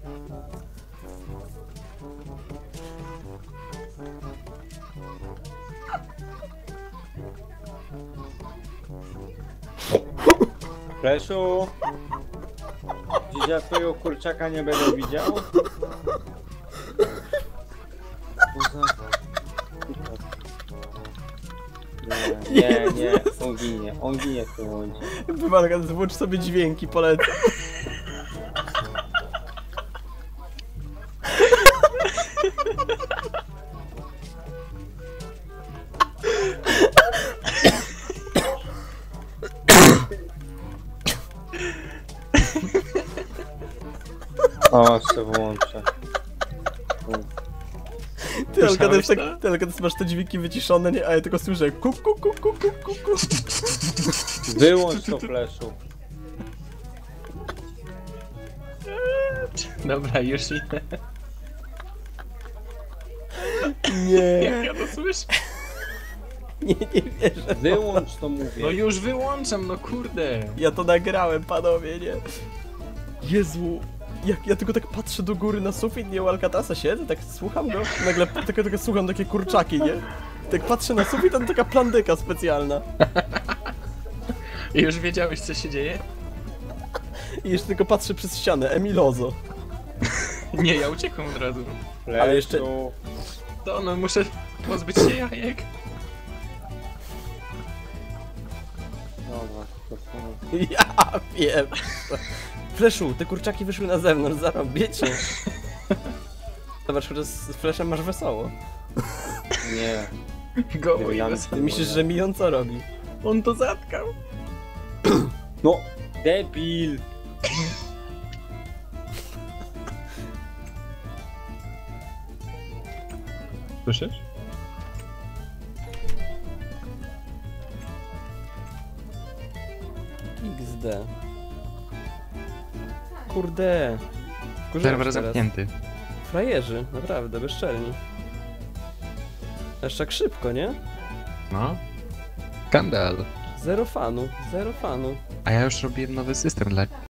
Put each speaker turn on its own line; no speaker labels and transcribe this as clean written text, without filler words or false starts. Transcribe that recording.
Fleszu! Dziś ja twojego kurczaka nie będę widział? Nie, on ginie w tym momencie.
Wymaga, włącz sobie dźwięki, polecam.
O, jeszcze włączę.
Ty, Alkades, tak, ty, Alkades, masz te dźwięki wyciszone, nie? A ja tylko słyszę kuk, kuk, kuk, kuk, kuk, kuk, kuk.
Wyłącz to, Fleszu.
Dobra, już idę.
Nie,
Jak ja to słyszę?
nie wierzę.
Wyłącz to, mówię.
No już wyłączam, no kurde.
Ja to nagrałem, panowie, nie? Jezu, jak ja tylko tak patrzę do góry na sufit, nie, u Alcatasa siedzę, tak słucham go, nagle tylko słucham takie kurczaki, nie? Tak patrzę na sufit, tam taka plandyka specjalna.
I już wiedziałeś, co się dzieje?
I jeszcze tylko patrzę przez ścianę, Emilozo.
Nie, ja uciekłem od razu.
Fleszu.
ale jeszcze-
To no, muszę pozbyć się jajek.
Dobra, to są...
Ja wiem. Fleszu, te kurczaki wyszły na zewnątrz, zarobiecie. Zobacz, że z Fleszem masz wesoło.
Nie.
Goły i
Ja-
Ty
wesoło.
myślisz, że Mion co robi?
On to zatkał.
No, debil!
Słyszysz?
XD. Kurde. Wkurzasz
Serwer
teraz.
zamknięty.
Frajerzy, naprawdę, bezczelni. Aż tak szybko, nie?
No. Skandal.
Zero fanu, zero fanu.
A ja już robiłem nowy system dla